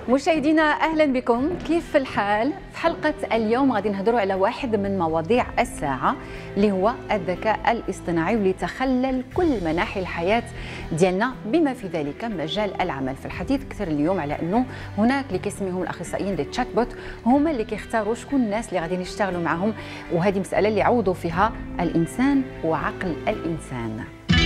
مشاهدينا اهلا بكم. كيف الحال؟ في حلقه اليوم غادي نهضروا على واحد من مواضيع الساعه اللي هو الذكاء الاصطناعي واللي تخلل كل مناحي الحياه ديالنا بما في ذلك مجال العمل. في الحديث كثر اليوم على انه هناك اللي كيسميهم الاخصائيين دي تشات بوت هما اللي كيختاروا شكون الناس اللي غادي يشتغلوا معهم، وهذه مساله اللي يعوضوا فيها الانسان وعقل الانسان.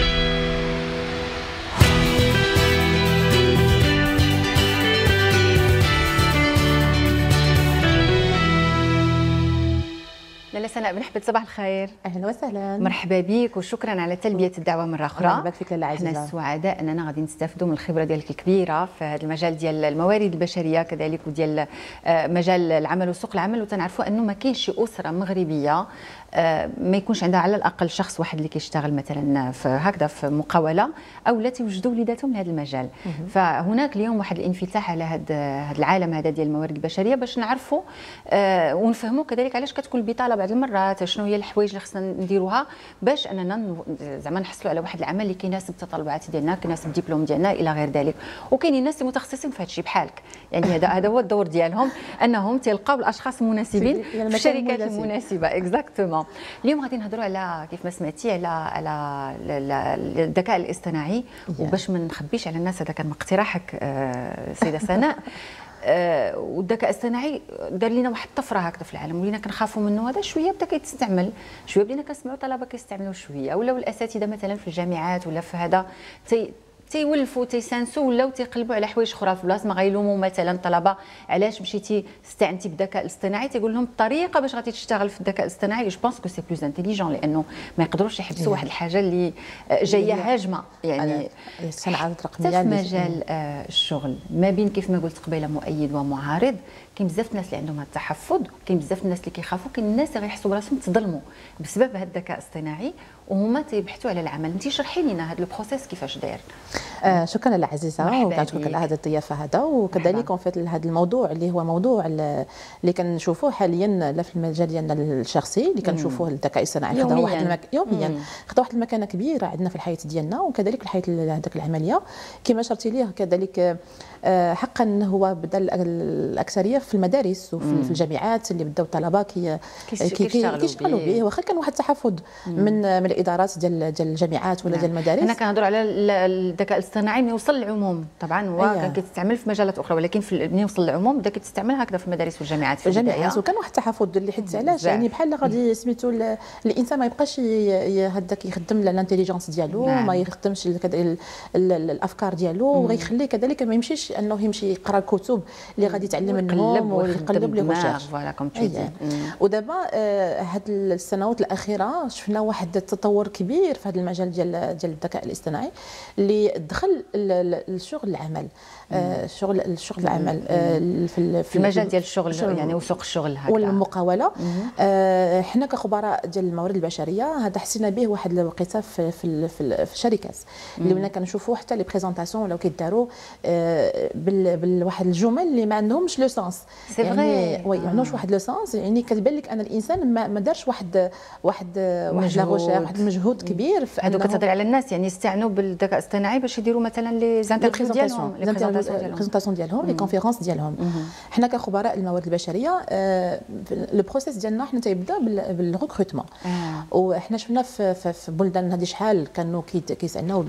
لاله سناء بن حبيت، صباح الخير. اهلا وسهلا، مرحبا بك وشكرا على تلبيه الدعوه مره اخرى. مرحبا فيك لاله عزيزه. احنا سعداء اننا غادي نستافدوا من الخبره ديالك الكبيره في هذا المجال ديال الموارد البشريه كذلك وديال مجال العمل وسوق العمل، وتنعرفوا انه ما كاينش شي اسره مغربيه ما يكونش عندها على الاقل شخص واحد اللي كيشتغل مثلا في هكذا في مقاوله او لا تيوجدوا وليداتهم لهذا المجال. فهناك اليوم واحد الانفتاح على هذا العالم هذا ديال الموارد البشريه باش نعرفوا ونفهموا كذلك علاش كتكون البطاله بعض المرات، شنو هي الحوايج اللي خصنا نديروها باش اننا زعما نحصلوا على واحد العمل اللي كيناسب التطلبات ديالنا، كيناسب الدبلوم ديالنا الى غير ذلك. وكاينين ناس متخصصين في هذا الشيء بحالك، يعني هذا هو الدور ديالهم، انهم تلقاو الاشخاص المناسبين في الشركات المناسبه. اكزاكتومون. اليوم غادي نهضروا على كيف ما سمعتي على الذكاء الاصطناعي، وباش ما نخبيش على الناس هذا كان اقتراحك سيده سناء. والذكاء الاصطناعي دار لنا واحد الطفره هكذا في العالم، ولينا كنخافوا منه. هذا شويه بدا كيتستعمل، شويه بدينا كنسمعوا طلبه كيستعملوا شويه، ولاو الاساتذه مثلا في الجامعات ولا في هذا تيولفوا تيسانسوا ولاو تيقلبوا على حوايج اخرى في بلاصه ما غيلوموا مثلا الطلبه علاش مشيتي استعنتي بالذكاء الاصطناعي. تيقول لهم الطريقه باش غادي تشتغل في الذكاء الاصطناعي جو بونس كو سي بلوز انتيليجون، لانه ما يقدروش يحبسوا واحد الحاجه اللي جايه هاجمه. يعني الصناعات الرقميه في مجال الشغل ما بين كيف ما قلت قبيله مؤيد ومعارض، كاين بزاف الناس اللي عندهم هذا التحفظ، كاين بزاف الناس اللي كيخافوا، كاين الناس اللي غيحسوا براسهم تظلموا بسبب هذا الذكاء الاصطناعي وهما تيبحثوا على العمل. انت شرحي لنا هذا البروسيس كيفاش داير. شكرا لاله عزيزه، وكنشكرك على هذه الضيافه هذا، وكذلك في هذا الموضوع اللي هو موضوع اللي كنشوفوه حاليا لا في المجال ديالنا الشخصي اللي كنشوفوه الذكاء الاصطناعي خدا واحد يوميا خدا واحد المكانه كبيره عندنا في الحياه ديالنا، وكذلك في الحياه هذاك العمليه كما اشرتي ليه. كذلك حقا هو بدا الاكثريه في المدارس وفي الجامعات اللي بداو الطلبه كيشتغلوا به، واخا كان واحد التحفظ من الادارات ديال الجامعات ولا ديال المدارس. هنا كنهضروا على الذكاء الاصطناعي من يوصل للعموم، طبعا هو كان كيتستعمل في مجالات اخرى، ولكن من يوصل للعموم بدا كيتستعمل هكذا في المدارس والجامعات. في الجامعات وكان واحد التحفظ اللي حيت علاش يعني بحال غادي سميتو الانسان ما يبقاش هذاك يخدم الانتيليجنس ديالو، ما يخدمش الافكار ديالو، وغيخليه كذلك ما يمشيش انه يمشي يقرا الكتب اللي غادي يتعلم منهم ويقلب لي ريشيرش. فوالا كوم تو دي. ودابا هاد السنوات الاخيره شفنا واحد التطور كبير في هذا المجال ديال الذكاء الاصطناعي اللي دخل الشغل العمل. الشغل العمل في المجال ديال الشغل يعني وسوق الشغل هكذا والمقاوله. حنا كخبراء ديال الموارد البشريه هذا حسينا به واحد الوقيته في الشركات اللي ولينا كنشوفوا حتى لي بريزونطاسيون ولاو كيداروا بالواحد الجمل اللي ما عندهمش لو سونس. يعني وي ما عندهمش واحد لو سونس، يعني كتبان لك ان الانسان ما دارش واحد واحد المجهود كبير. هذوك كتهضري على الناس يعني يستعنوا بالذكاء الاصطناعي باش يديروا مثلا لي زانترفيو ديالهم، لي بريزونطاسيون ديالهم، لي كونفيرونس ديالهم. حنا كخبراء الموارد البشريه لو بروسيس ديالنا حنا تيبدا بالريكروتمون. وحنا شفنا في بلدان هذه شحال كانوا كيسالناو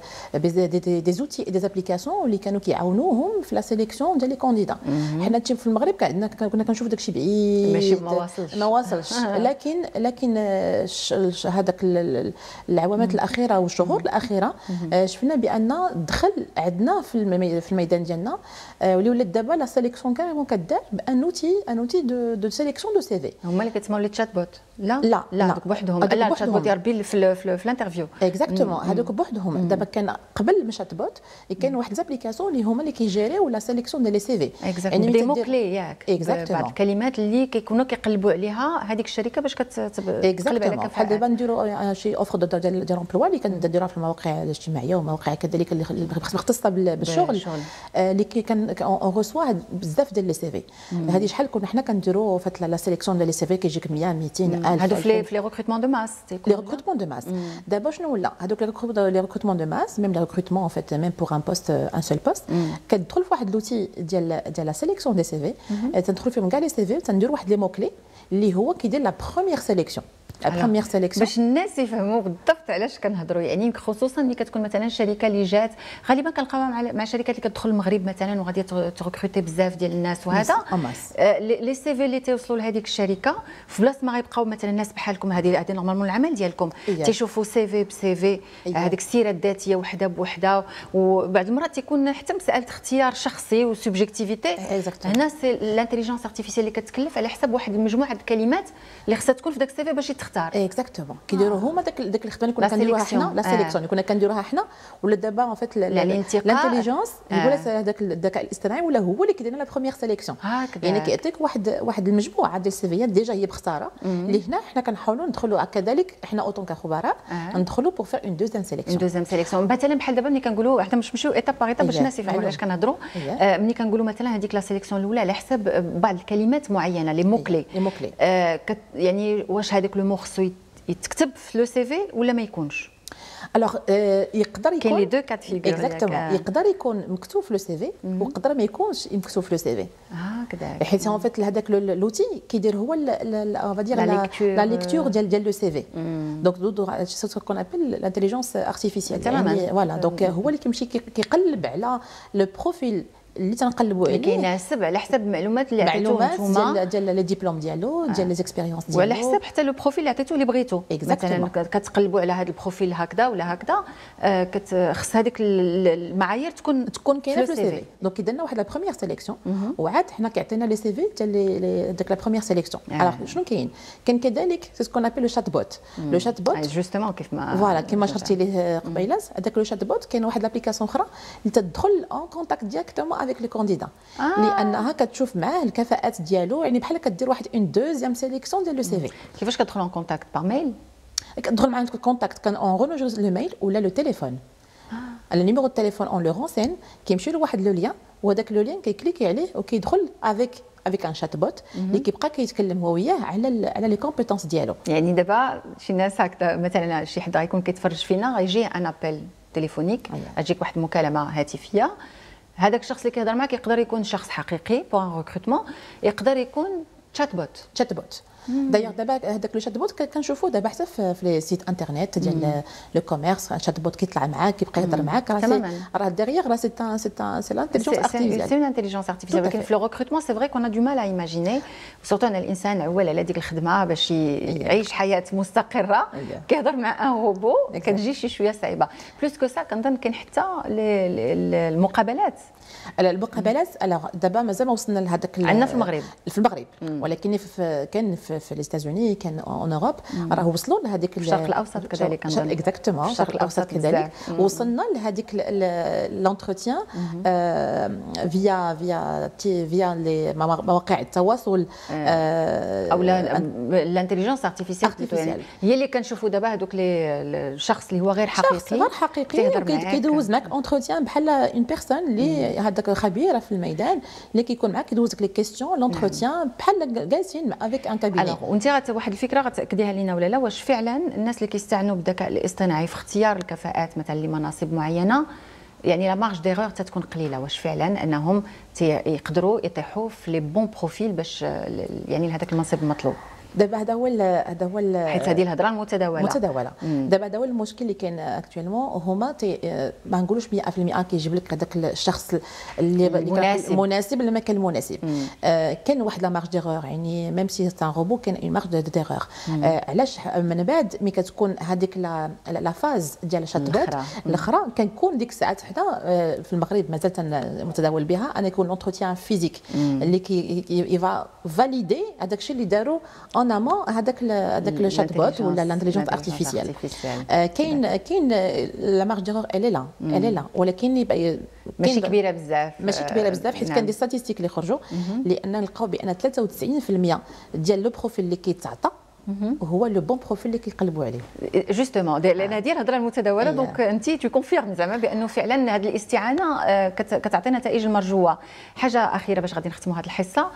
دي زوتي دي زابليكاسيون اللي كانوا كيعاونوهم في لا سيليكسيون ديال لي كانديدا. حنا في المغرب كنا كنشوف داكشي بعيد ماشي ما واصلش لكن هذاك العوامات الاخيره والشهور الاخيره شفنا بان دخل عندنا في الميدان ديالنا، واللي ولات دابا لا سيليكسيون كاريمون كدار بان اوتي دو سيليكسيون دو سي في. هما اللي كتسموا لي تشات بوت؟ لا هذوك بوحدهم. لا التشات بوت يا ربي في الانترفيو. اكزاكتومون هذوك بوحدهم. دابا كان قبل الشات بوت كاين واحد زابليكاسيون اللي هما اللي كيجيريو لا سيليكسيون ديال لي سي في، يعني دي مو كلي ياك بعض الكلمات اللي كيكونوا كيقلبوا عليها هذيك الشركه باش كتقلب على بحال دابا نديروا شي اوفر ديال امبلوا اللي كنديروها في المواقع الاجتماعيه ومواقع كذلك اللي مختصه بالشغل، اللي كان اون ريسوا بزاف ديال لي سي في. هذه شحال كنا حنا كنديروا فات لا سيليكسيون ديال لي سي في كيجيك 100 200 الف. هادو في لي ريكروتمون دو ماس. لي ريكروتمون دو ماس دابا شنو ولا هذوك لي ريكروتمون دو ماس، ميم لي ريكروتمون ان فيت ميم بور ان بوست ان سول بوست كتدخل في واحد لوتي ديال لا سيليكسيون دي سي في، تندخل فيهم كاع لي سي في، تندير واحد لي مو كلي اللي هو كيدير لا بروميير سيليكسيون. بروميير سيليكسيون باش الناس يفهموا بالضبط علاش كنهضروا، يعني خصوصا ملي كتكون مثلا شركه اللي جات، غالبا كنلقاوها مع شركات اللي كتدخل المغرب مثلا وغادي تغوكروتي بزاف ديال الناس، وهذا لي سي في اللي توصلوا لهذيك الشركه في بلاصه ما غيبقاو مثلا الناس بحالكم، هذه نورمالمون العمل ديالكم تيشوفوا سي في بسي في، هذيك السيره الذاتيه وحده بوحده، وبعض المرات تيكون حتى مساله اختيار شخصي وسوبجيكتيفيتي. هنا سي لانتيليجونس ارتيفيسيال اللي كتكلف على حساب واحد المجموعه الكلمات اللي خصها تكون في داك السي في باش يتختار. اكزاكتومون كيديروا هما داك الخدمه اللي كنا كنديروها حنا، لا سيليكسيون اللي كنا كنديروها حنا، ولا دابا ان فيت لانتيليجونس يقول هذاك الذكاء الاصطناعي ولا هو اللي كيدير لا بروميير سيليكسيون. يعني كيعطيك واحد المجموعه ديال السيفيات ديجا هي مختاره، اللي هنا حنا كنحاولوا ندخلوا كذلك حنا اوتون كخبراء ندخلوا بور فير اون دوزيام سيليكسيون. دوزيام سيليكسيون مثلا بحال دابا ملي كنقولوا حتى مش نمشيو ايتاب باغ ايتاب باش الناس يفهموا علاش كنهضروا. ملي كنقولوا مثلا هذيك لا سيليكسيون الاولى على حساب بعض الكلمات معينه لي موكلي، يعني واش هذاك لو مو خصو يتكتب في لو سي في ولا ما يكونش؟ الوغ يقدر يكون كاين لي دو كات فيغور، اكزاكتومون يقدر يكون مكتوب في لو سي في ويقدر ما يكونش مكتوب في لو سي في. هكذا حيت ان فيت هذاك لوتي كيدير هو اون فادير لا ليكتور ديال لو سي في. دونك سو كون ابل لانتيليجونس ارتيفيسيال، يعني فوالا دونك هو اللي كيمشي كيقلب على لو بروفيل اللي تنقلبوا عليه، كيناسب على حسب المعلومات اللي عطيتوهم نتوما ديال لي ديبلوم ديالو، ديال لي زيكسبيريونس ديالو، وعلى حسب حتى لو بروفيل اللي عطيتو اللي بغيتو. مثلا كتقلبوا على هذا البروفيل هكذا ولا هكذا، خص هذيك المعايير تكون كاينه في السي في. دونك درنا واحد لا بروميير سيليكسيون، وعاد حنا كيعطينا لي سي في ديال داك لا بروميير سيليكسيون. الوغ شنو كاين كذلك سي سكون ابل لو شات بوت. لو شات بوت جوستومون كيف ما فوالا كيما شرتي ليه قبيله، هذاك لو شات بوت كاين واحد لابليكاسيون اخرى اللي تدخل اون كونتاكت ديريكتومون افيك لو كانديدا، لانها كتشوف معاه الكفاءات ديالو، يعني بحال كدير واحد اون دوزيام سيليكسيون ديال لو سي في. كيفاش كتدخل اون كونتاكت؟ باغ ميل؟ كتدخل معاه كونتاكت كان اون رونجور لو ميل ولا لو تيليفون. النيميرو دو تيليفون اون لو رونسين، كيمشي له واحد لو ليان، وهذاك لو ليان كيكليكي عليه وكيدخل افيك ان شات بوت اللي كيبقى كيتكلم هو وياه على لي كومبيتونس ديالو. يعني دابا شي ناس هكذا مثلا شي حد غيكون كيتفرج فينا غيجي ان ابل تليفونيك، اجيك واحد المكالمه هاتفيه، هذاك الشخص اللي كيهضر معك يقدر يكون شخص حقيقي بوان ريكروتمون، يقدر يكون تشات بوت. دايوغ دابا هذاك لو شات بوت كنشوفوه دابا حتى في لي سيت انترنيت ديال لو كوميرس، شات بوت كيطلع معاك كيبقى يهضر معاك، راه ديغيغ راه سي لانتيليجونس ارتيفيسيال. سي لانتيليجونس ارتيفيسيال، ولكن في لو ريكروتمون سي فري كون ا دو مال ا ايماجيني، سورتو ان الانسان عوال على ديك الخدمه باش يعيش حياه مستقره كيهضر مع ان روبو، كتجي شي شويه صعيبه. بلوس كو سا كنظن كاين حتى المقابلات. دابا مازال ما وصلنا لهذاك عندنا في المغرب، ولكن كان في لي ستازوني، كان اون اوروب، راه وصلوا لهذيك الشرق الاوسط كذلك كنظن. اكزاكتومون الشرق الاوسط كذلك وصلنا لهذيك لونتروتيان فيا لي مواقع التواصل او لانتيليجونس ارتيفيسيال، يعني هي اللي كنشوفوا دابا هذوك الشخص اللي هو غير حقيقي كيدوز معك اونتروتيان بحال اون بيرسون اللي هذاك خبيره في الميدان اللي كيكون معك كيدوز لك لي كيسيون لونتروتيان بحال جالسين افيك ان كابيني. وانت واحد الفكره غتاكديها لينا ولا لا، واش فعلا الناس اللي كيستعنوا بالذكاء الاصطناعي في اختيار الكفاءات مثلا لمناصب معينه، يعني لا مارج ديغور تتكون قليله، واش فعلا انهم يقدروا يطيحوا في لي بون بروفيل باش يعني لهذاك المنصب المطلوب؟ دابا هذا هو حيت هذه الهضره المتداوله. دابا هذا هو المشكل اللي كاين اكطوالمون، هما ما نقولوش 100% كيجيب لك هذاك الشخص اللي مناسب ولا ما كان مناسب. كاين واحد لا مارج ديغور، يعني ميم سي سي ان روبو كاين اون مارج ديغور. علاش من بعد ملي كتكون هذيك لا فاز ديال الشات بوت الاخرى كنكون ديك الساعات حدا في المغرب مازال متداول بها ان يكون لونتروتيان فيزيك اللي كي فاليدي هذاك الشيء اللي داروا اون امون هذاك لو شات بوت ولا لانتيليجونس ارتيفيسيال. كاين لا مارج ديغور الي لا ولكن ماشي كبيره بزاف، حيت كان دي ستاتيستيك اللي خرجوا لان لقاو بان 93% ديال لو بروفيل اللي كيتعطى هو لو بون بروفيل اللي كيقلبوا عليه. جوستومون لان هذه الهضره المتداوله، دونك انت تو كونفيرم زعما بانه فعلا هذه الاستعانه كتعطي نتائج المرجوه. حاجه اخيره باش غادي نختموا هذه الحصه،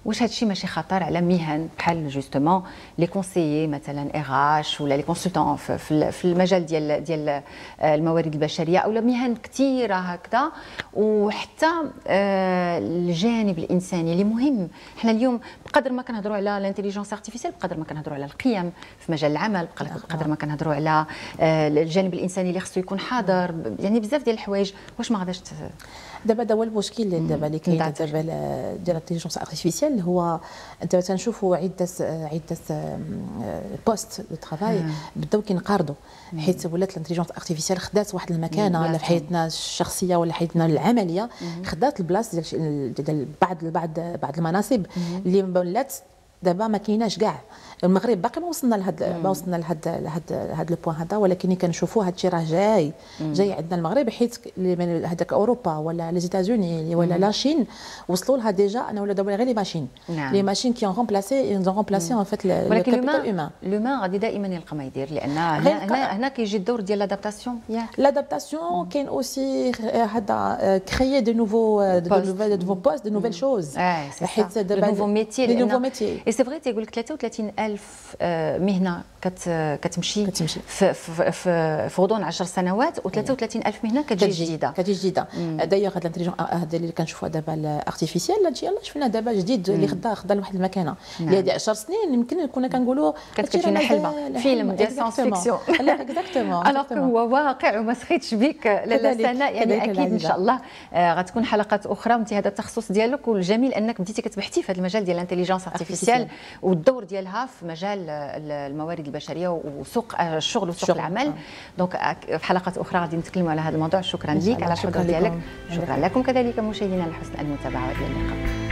واش هذا الشيء ماشي خطر على مهن بحال جوستومون لي كونسيي مثلا اغاش ولا لي كونسلتون في المجال ديال الموارد البشريه او مهن كثيره هكذا، وحتى الجانب الانساني اللي مهم. حنا اليوم بقدر ما كنهضروا على الانتيليجنس ارتيفيسيال، بقدر ما كنهضروا على القيم في مجال العمل، بقدر ما كنهضروا على الجانب الانساني اللي خصو يكون حاضر، يعني بزاف ديال الحوايج. واش ما غاداش دابا هو المشكل دابا اللي كاين دابا ديال الانتيليجنس ارتيفيسيال، هو انت تنشوفوا عده بوست دو ترافاي بداو كينقرضوا، حيت ولات الانتيليجنس ارتيفيسيال خدات واحد المكانه في حياتنا الشخصيه ولا حياتنا العمليه، خدات البلاص ديال بعض المناصب اللي ولات دابا ما كايناش كاع. المغرب باقي ما وصلنا لهذا البوان هذا، ولكن كنشوفوا هذا الشيء راه جاي عندنا المغرب، حيت هذاك اوروبا ولا لي زيتازوني ولا لا شين وصلوا لها ديجا. انا ولا دابا غير لي ماشين كي رومبلاسي ان فيت لو كابيتال اومان. لومان غادي دائما يلقى ما يدير، لان هنا كيجي الدور ديال لادابتاسيون. لادابتاسيون كاين اوسي هذا كريي دو نوفو بوست دو نوفيل شوز، حيت دابا نوفو ميتي. اي سي فري تيقول لك 33,000 مهنه كتمشي في غضون 10 سنوات، و33,000 مهنه كتجي جديده. دايوغ هاد الانتيليجنس هذا اللي كنشوفوها دابا الارتيفيسيال، هادشي يلاه شفنا دابا جديد اللي خدا لواحد المكانه اللي هذه 10 سنين يمكن كنا كنقولوا كتكون حلمه فيلم ديال ساينس فيكسيون. لا اكزاكتومون، الوغ هو واقع وما سخيتش بك لاله سناء. يعني اكيد ان شاء الله غتكون حلقات اخرى، وانت هذا التخصص ديالك، والجميل انك بديتي كتبحثي في هذا المجال ديال الانتيليجنس ارتيفيسيال والدور ديالها في مجال الموارد البشريه وسوق الشغل وسوق العمل. دونك في حلقات اخرى غادي نتكلموا على هذا الموضوع. شكرا لك على الحضور ديالك، شكرا لكم كذلك مشاهدينا على حسن المتابعه، والى اللقاء.